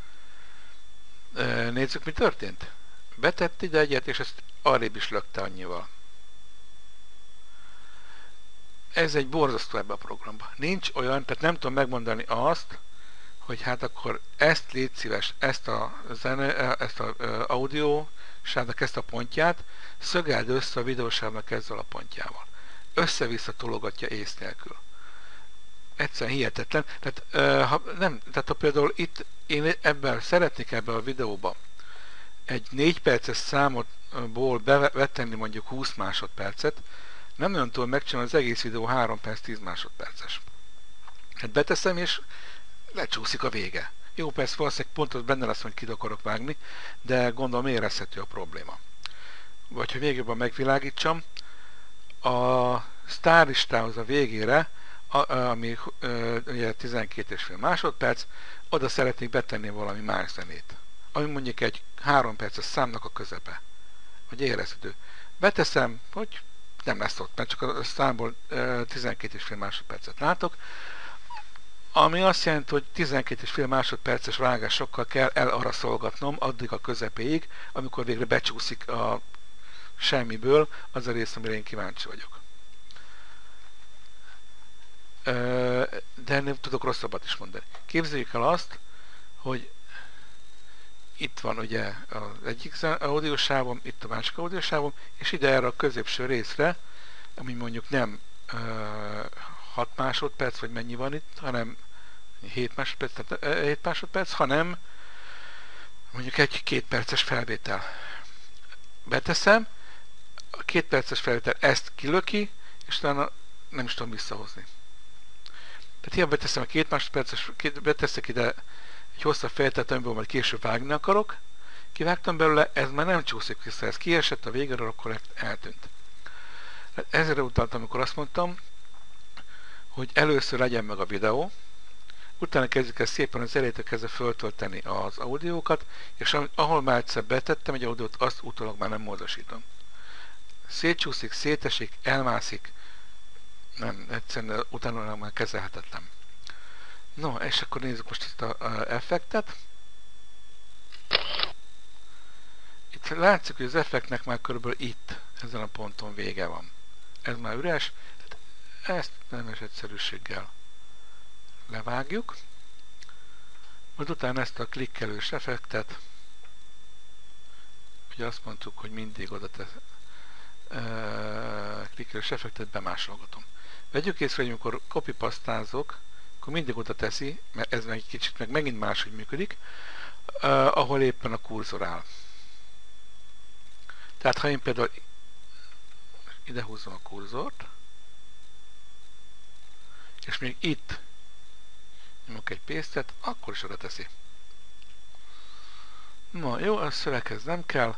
Nézzük, mi történt. Betett ide egyet, és ezt arrébb is lökte annyival. Ez egy borzasztó ebbe a programba. Nincs olyan, tehát nem tudom megmondani azt, hogy hát akkor ezt légy szíves, ezt a zene, ezt a audiósávnak ezt a pontját szögeld össze a videósávnak ezzel a pontjával. Össze-vissza tologatja ész nélkül. Egyszerűen hihetetlen. Tehát ha például itt én szeretnék ebben a videóban egy 4 perces számotból betenni mondjuk 20 másodpercet, nem nagyon tudom megcsinálni, az egész videó 3 perc 10 másodperces. Hát beteszem, és lecsúszik a vége. Jó, persze valószínűleg pont az benne lesz, hogy kit akarok vágni, de gondolom érezhető a probléma. Vagy hogy még jobban megvilágítsam, a sztárlistához a végére, ami ugye 12,5 másodperc, oda szeretnék betenni valami más zenét. Ami mondjuk egy 3 perces számnak a közepe. Hogy érezhető. Beteszem, hogy nem lesz ott, mert csak a számból 12,5 másodpercet látok, ami azt jelenti, hogy 12,5 másodperces vágásokkal kell arra szolgatnom addig a közepéig, amikor végre becsúszik a semmiből az a rész, amire én kíváncsi vagyok. De ennél tudok rosszabbat is mondani. Képzeljük el azt, hogy itt van ugye az egyik audiósávom, itt a másik audiósávom, és ide erre a középső részre, ami mondjuk nem 6 másodperc, vagy mennyi van itt, hanem 7 másodperc, tehát 7 másodperc, hanem mondjuk egy 2 perces felvétel. Beteszem, a 2 perces felvétel ezt kilöki, és utána nem is tudom visszahozni. Tehát hiába beteszem a 2 másodperces, beteszek ide egy hosszabb felvételt, amiből majd később vágni akarok, kivágtam belőle, ez már nem csúszik vissza, ez kiesett a végéről, akkor eltűnt. Ezre utaltam, amikor azt mondtam, hogy először legyen meg a videó, utána kezdjük el szépen az elejétől kezdve föltölteni az audiókat, és ahol már egyszer betettem egy audiót, azt utólag már nem módosítom. Szétcsúszik, szétesik, elmászik, nem, egyszerűen utána már kezelhetetlen. No, és akkor nézzük most itt az effektet. Itt látszik, hogy az effektnek már körülbelül itt, ezen a ponton vége van. Ez már üres, ezt nemes egyszerűséggel levágjuk. Majd utána ezt a klikkelős effektet, ugye azt mondtuk, hogy mindig oda klikkelős effektet bemásolgatom. Vegyük észre, hogy amikor copy-pastázok, akkor mindig oda teszi, mert ez egy kicsit meg megint máshogy működik, ahol éppen a kurzor áll. Tehát ha én például ide húzom a kurzort, és még itt nyomok egy paste-et, akkor is oda teszi. Na jó, a szöveghez nem kell.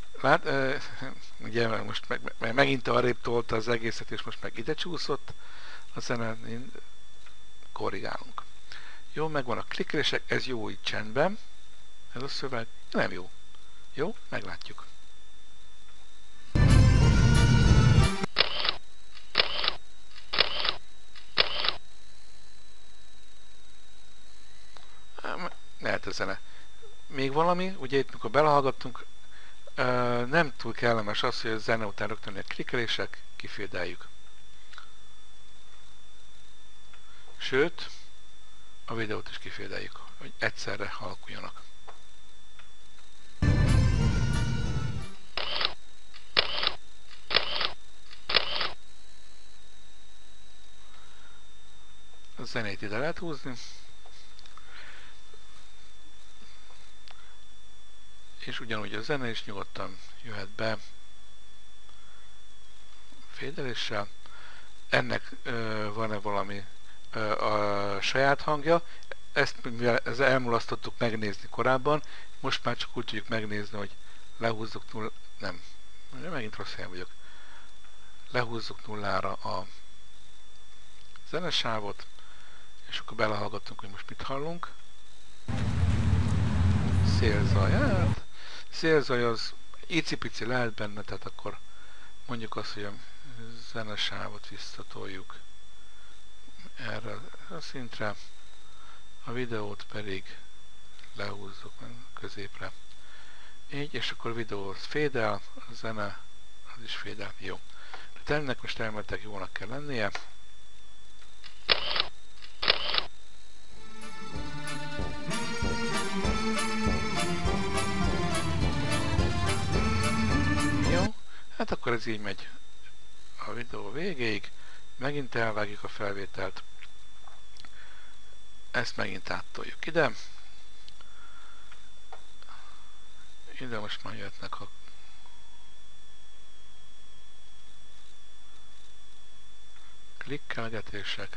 Ugye most megint arrébb tolta az egészet, és most meg ide csúszott. A zene korrigálunk. Jó, megvan a klikkelések, ez jó így csendben. Ez a szöveg nem jó. Jó, meglátjuk. Lehet a zene. Még valami, ugye itt mikor belehallgattunk, nem túl kellemes az, hogy a zene után rögtön a klikkelések, kifédeljük. Sőt, a videót is kifédeljük, hogy egyszerre alakuljanak. A zenét ide lehet húzni. És ugyanúgy a zene is nyugodtan jöhet be fédeléssel. Ennek van-e valami a saját hangja? Ezt elmulasztottuk megnézni korábban, most már csak úgy tudjuk megnézni, hogy lehúzzuk null... Nem, megint rossz helyen vagyok. Lehúzzuk nullára a zenesávot, és akkor belehallgatunk, hogy most mit hallunk. Szélzaj, hát szélzaj az icipici lehet benne, tehát akkor mondjuk azt, hogy a zenesávot visszatoljuk erre a szintre, a videót pedig lehúzzuk középre. Így, és akkor a videó az fédel, a zene az is fédel. Jó. Tehát ennek most elméletek jónak kell lennie. Hát akkor ez így megy a videó végéig. Megint elvágjuk a felvételt. Ezt megint áttoljuk ide. Ide most már jöhetnek a klikkelgetések.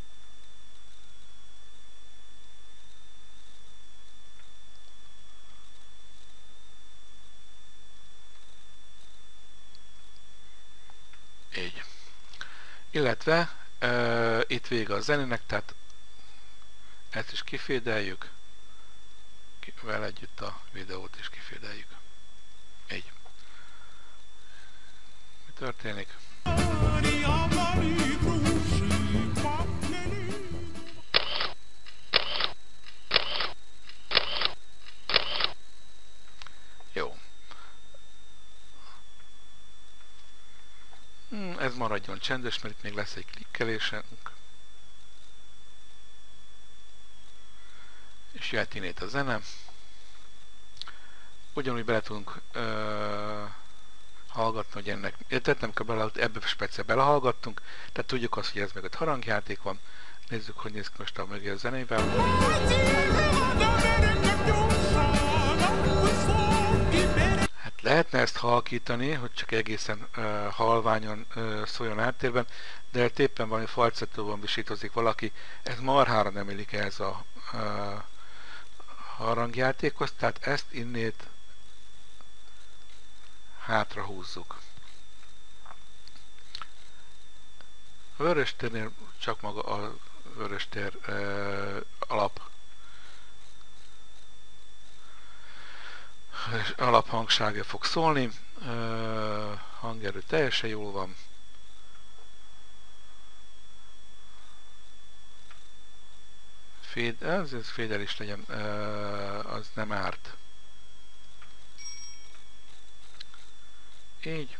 Így. Illetve itt vége a zenének, tehát ezt is kifédeljük, vele együtt a videót is kifédeljük. Így. Mi történik? Jó. Ez maradjon csendes, mert itt még lesz egy klikkelésünk. És jöhet innét a zene. Ugyanúgy bele tudunk hallgatni, hogy ennek, tehát nem kell bele, ebbe speciál belehallgattunk, tehát tudjuk azt, hogy ez meg egy harangjáték van. Nézzük, hogy néz ki most a mögé a zenével. Hát lehetne ezt halkítani, hogy csak egészen halványan szóljon áttérben, de éppen valami falcettóban visítozik valaki, ez marhára nem illik ez a harangjátékhoz, tehát ezt innét hátra húzzuk. A vöröstérnél csak maga a vöröstér alaphangsága fog szólni. Hangerő teljesen jól van. Ez féder is legyen, az nem árt. Így.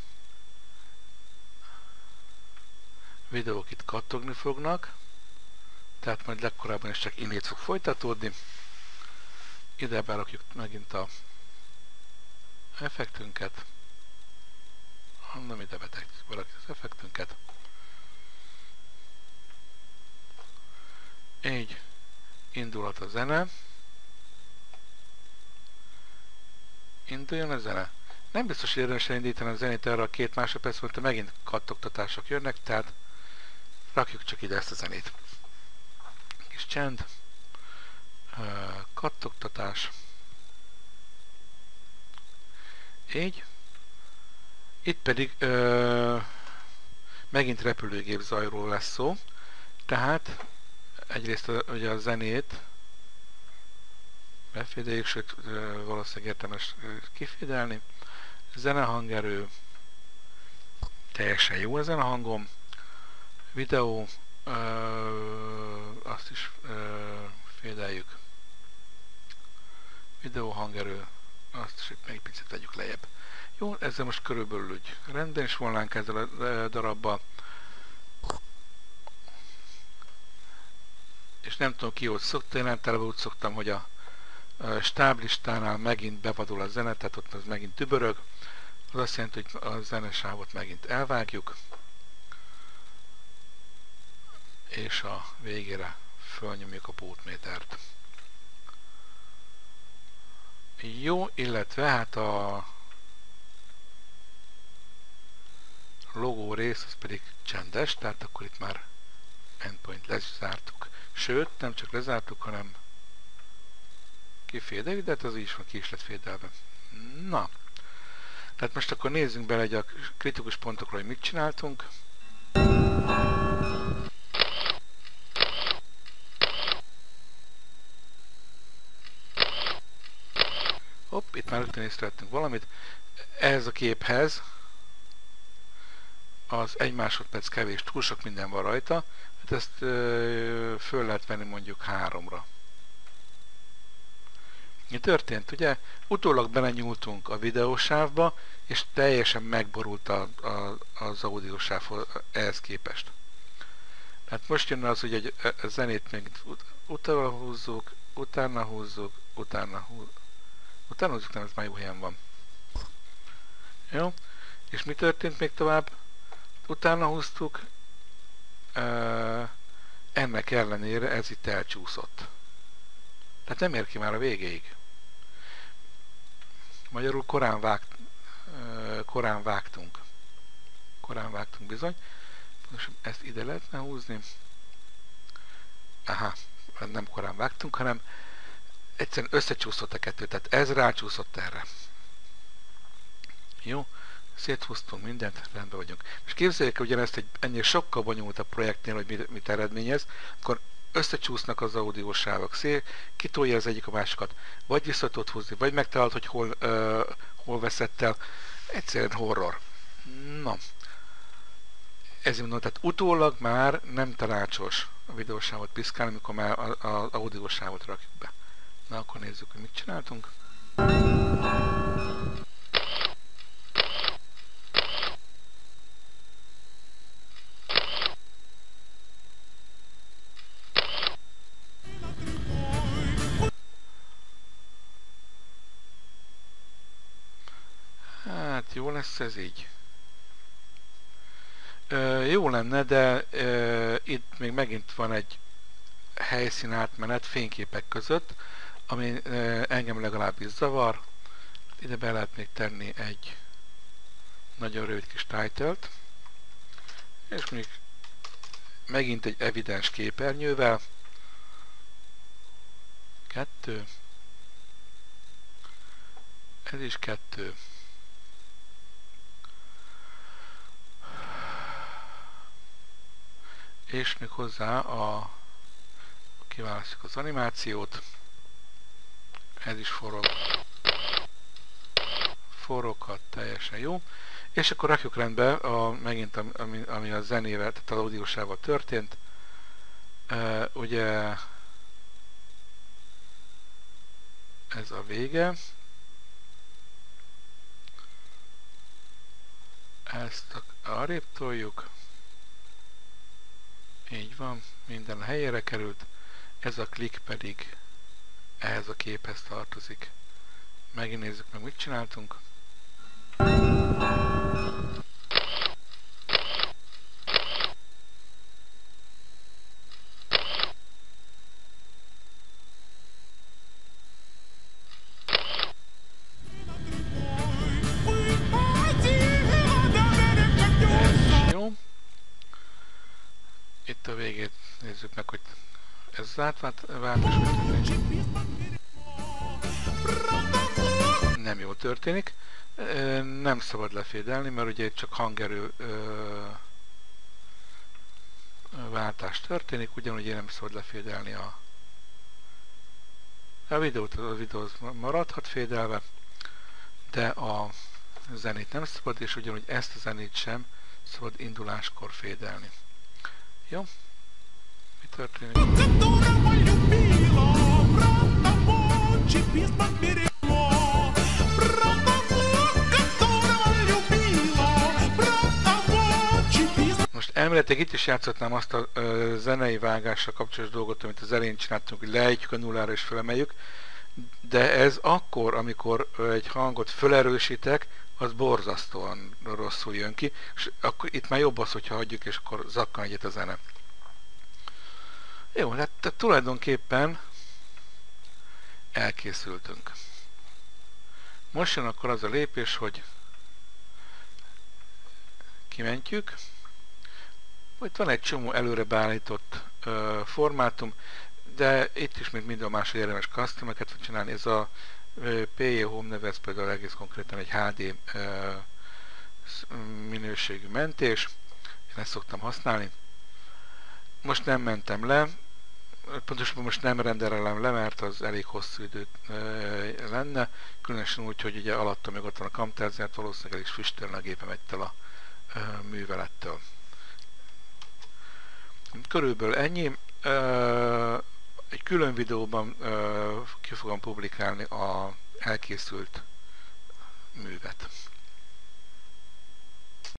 Videók itt kattogni fognak, tehát majd legkorábban is csak innét fog folytatódni. Ide berakjuk megint a effektünket. Nem ide betettük valaki az effektünket. Így indulhat a zene. Induljon a zene. Nem biztos, hogy érdemes elindítani a zenét erre a 2 másodperc, mert megint kattogtatások jönnek, tehát rakjuk csak ide ezt a zenét. Kis csend, kattogtatás. Így. Itt pedig megint repülőgép zajról lesz szó, tehát egyrészt ugye a zenét befédeljük, sőt valószínűleg érdemes kifédelni. Zenehangerő, teljesen jó ezen a hangom. Videó, azt is fédeljük. Videó hangerő, azt is még picit tegyük lejjebb. Jó, ezzel most körülbelül úgy rendben is volnánk ezzel a darabbal. És nem tudom ki, hogy szokta, én általában úgy szoktam, hogy a stáblistánál megint bevadul a zene, tehát ott az megint tübörög. Az azt jelenti, hogy a zenesávot megint elvágjuk, és a végére fölnyomjuk a pótmétert. Jó, illetve hát a logó rész az pedig csendes, tehát akkor itt már endpoint lezártuk. Sőt, nem csak lezártuk, hanem kifédeljük, de hát az is van, ki is lett fédelve. Na, tehát most akkor nézzünk bele egy a kritikus pontokról, hogy mit csináltunk. Hopp, itt már rögtön észrevettünk valamit. Ehhez a képhez az 1 másodperc kevés, túl sok minden van rajta, hát ezt föl lehet venni mondjuk 3-ra. Mi történt? Ugye utólag belenyúltunk a videósávba, és teljesen megborult az audiósáv ehhez képest. Tehát most jön az, hogy a zenét még utána húzzuk, utána húzzuk, nem, ez már jó helyen van. Jó? És mi történt még tovább? Utána húztuk, ennek ellenére ez itt elcsúszott. Tehát nem ér ki már a végéig. Magyarul korán vágtunk. Korán vágtunk bizony. Most ezt ide lehetne húzni. Aha, nem korán vágtunk, hanem egyszerűen összecsúszott a kettő, tehát ez rácsúszott erre. Jó, széthúztunk mindent, rendben vagyunk. És képzeljék el ugyanezt egy ennél sokkal bonyolultabb projektnél, hogy mit eredményez, akkor összecsúsznak az audiósávok, kitolja az egyik a másikat, vagy vissza tud húzni, vagy megtalálod, hogy hol veszett el. Egyszerűen horror. Na, ezért mondom, tehát utólag már nem tanácsos a videósávot piszkálni, amikor már az audiósávot rakjuk be. Na, akkor nézzük, hogy mit csináltunk. Hát jó lesz ez így. Jó lenne, de itt még megint van egy helyszín átmenet fényképek között, ami engem legalábbis zavar. Ide be lehet még tenni egy nagyon rövid kis title-t, és mondjuk megint egy evidens képernyővel. 2. Ez is 2. És még hozzá kiválasztjuk az animációt. Ez is foroghat, teljesen jó. És akkor rakjuk rendbe megint ami a zenével, tehát az audiósával történt. Ugye ez a vége. Ezt arrébb toljuk. Így van, minden helyére került. Ez a klik pedig ehhez a képhez tartozik. Megint nézzük meg, mit csináltunk. Jó. Itt a végét nézzük meg, hogy ez az átváltás nem jól történik. Nem szabad lefédelni, mert ugye csak hangerő váltás történik, ugyanúgy nem szabad lefédelni a videót, a videó maradhat fédelve, de a zenét nem szabad, és ugyanúgy ezt a zenét sem szabad induláskor fédelni. Jó? Mi történik? Most elméletileg itt is játszhatnám azt a zenei vágással kapcsolatos dolgot, amit az elején csináltunk, hogy leejtjük a nullára és felemeljük, de ez akkor, amikor egy hangot felerősítek, az borzasztóan rosszul jön ki, és akkor itt már jobb az, hogyha hagyjuk, és akkor zakkan egyet a zene. Jó, hát tulajdonképpen elkészültünk. Most jön akkor az a lépés, hogy kimentjük. Itt van egy csomó előre beállított formátum, de itt is még minden máshogy érdemes custom-eket csinálni. Ez a PJ Home neve, ez például egész konkrétan egy HD minőségű mentés. Én ezt szoktam használni. Most nem mentem le, pontosabban most nem rendelem le, mert az elég hosszú idő lenne, különösen úgy, hogy ugye alattam még ott van a Camtasia-t, valószínűleg el is füstölne a gépem ettől a művelettől. Körülbelül ennyi. Egy külön videóban ki fogom publikálni az elkészült művet.